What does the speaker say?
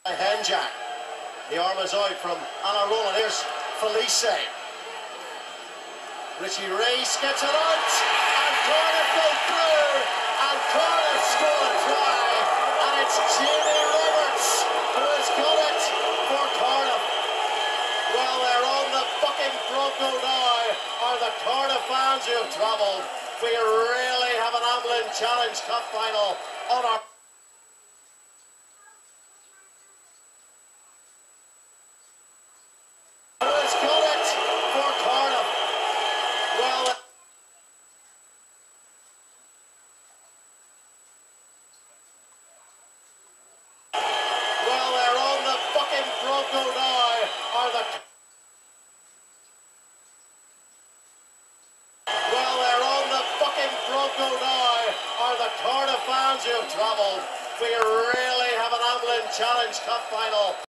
Henjack. The arm is out from Anna Rowland. Here's Felice. Richie Race gets it out, and Cardiff go through, and Cardiff score a try, and it's Jamie Roberts who has got it for Cardiff. Well, they're on the fucking Bronco now, are the Cardiff fans who have travelled. We really have an Amblin Challenge Cup final on our... Bronco now are the... Well, they're on the fucking Bronco now are the Cardiff fans who have travelled. We really have an Amblin Challenge Cup final